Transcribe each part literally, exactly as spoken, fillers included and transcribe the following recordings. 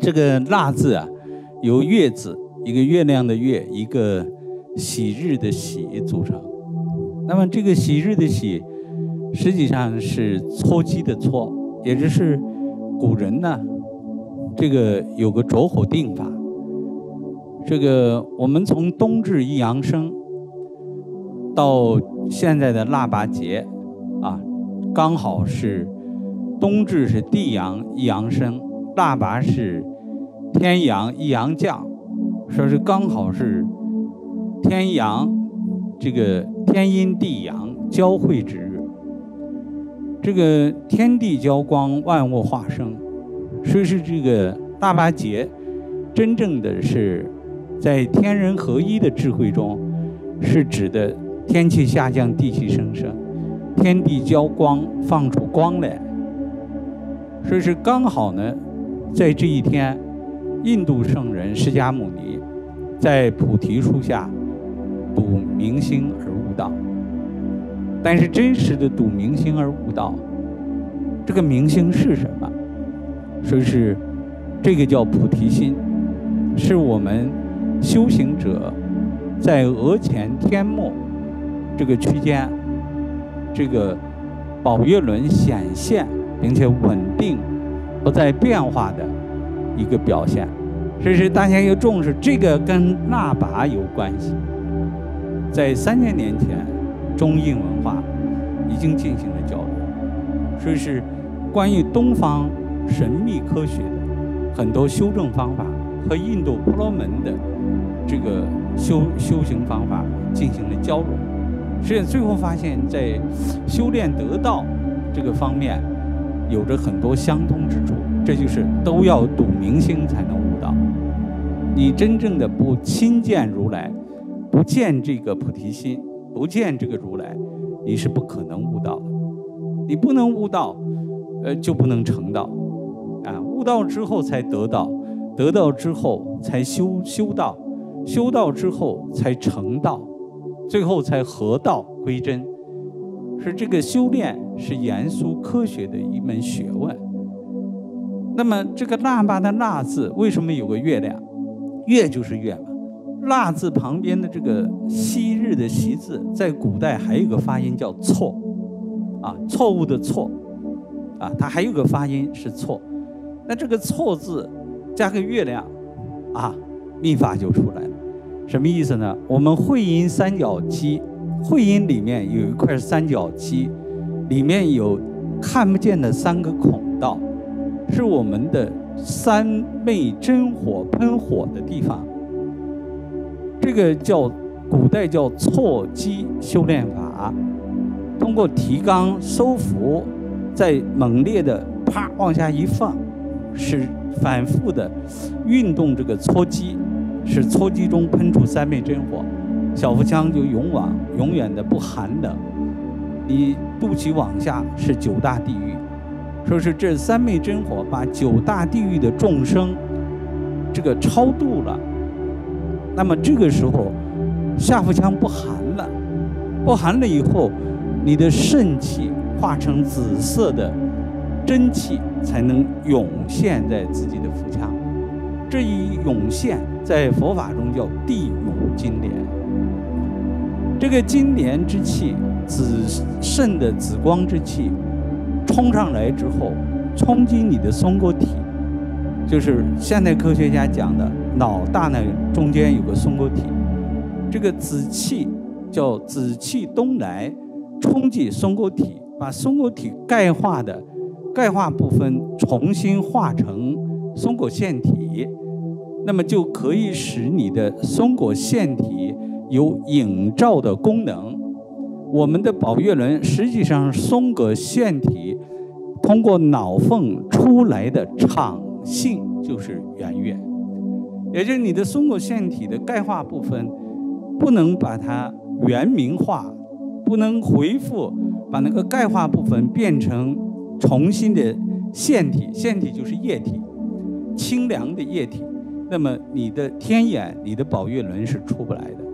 这个腊字啊，由月字，一个月亮的月，一个喜日的喜组成。那么这个喜日的喜，实际上是撮基的撮，也就是古人呢，这个有个着火定法。这个我们从冬至一阳生到现在的腊八节啊，刚好是冬至是地阳一阳生，腊八是天阳一阳降，说是刚好是天阳这个天阴地阳交汇之日。这个天地交光，万物化生，所以是这个腊八节真正的是在天人合一的智慧中，是指的天气下降，地气生生，天地交光，放出光来。所以是刚好呢，在这一天，印度圣人释迦牟尼在菩提树下睹明星而悟道。但是真实的睹明星而悟道，这个明星是什么？所以是这个叫菩提心，是我们修行者在额前天目这个区间，这个宝月轮显现并且稳定不再变化的一个表现。所以是大家要重视，这个跟腊八有关系。在三千年前，中印文化已经进行了交流，所以是关于东方神秘科学的很多修正方法和印度婆罗门的这个修修行方法进行了交融，所以最后发现，在修炼得道这个方面有着很多相通之处。这就是都要睹明星才能悟道。你真正的不亲见如来，不见这个菩提心，不见这个如来，你是不可能悟道的。你不能悟道，呃，就不能成道啊！悟道之后才得道，得道之后才修修道，修道之后才成道，最后才合道归真。是这个修炼是严肃科学的一门学问。那么这个腊八的腊字为什么有个月亮？月就是月嘛。腊字旁边的这个昔日的习字，在古代还有一个发音叫错，啊，错误的错，啊，它还有个发音是错。那这个错字加个月亮，啊，密法就出来了。什么意思呢？我们会阴三角肌，会阴里面有一块三角肌，里面有看不见的三个孔道，是我们的三昧真火喷火的地方。这个叫古代叫错基修炼法，通过提肛收腹，再猛烈的啪往下一放，是反复的运动这个搓肌，使搓肌中喷出三昧真火，小腹腔就永往永远的不寒冷。你肚脐往下是九大地狱，说是这三昧真火把九大地狱的众生这个超度了。那么这个时候下腹腔不寒了，不寒了以后，你的肾气化成紫色的真气才能涌现在自己的腹腔。这一涌现在佛法中叫地涌金莲。这个金莲之气，紫肾的紫光之气冲上来之后，冲击你的松果体，就是现代科学家讲的脑大脑中间有个松果体，这个紫气叫紫气东来，冲击松果体，把松果体钙化的钙化部分重新化成松果腺体，那么就可以使你的松果腺体有映照的功能。我们的宝月轮实际上松果腺体通过脑缝出来的场性就是圆月，也就是你的松果腺体的钙化部分不能把它原明化，不能回复把那个钙化部分变成重新的腺体，腺体就是液体，清凉的液体，那么你的天眼，你的宝月轮是出不来的。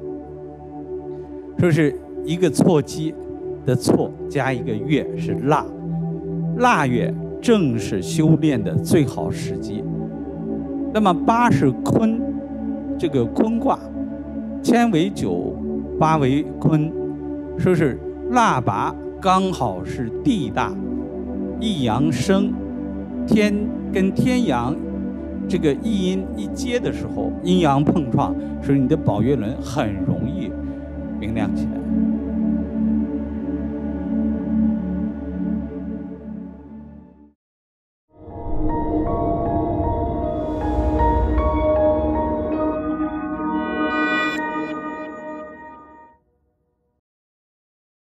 说是一个错基的错加一个月是腊，腊月正是修炼的最好时机。 那么八是坤，这个坤卦，乾为九，八为坤，说是腊八刚好是地大，一阳生，天跟天阳这个一阴一接的时候，阴阳碰撞，所以你的宝月轮很容易明亮起来。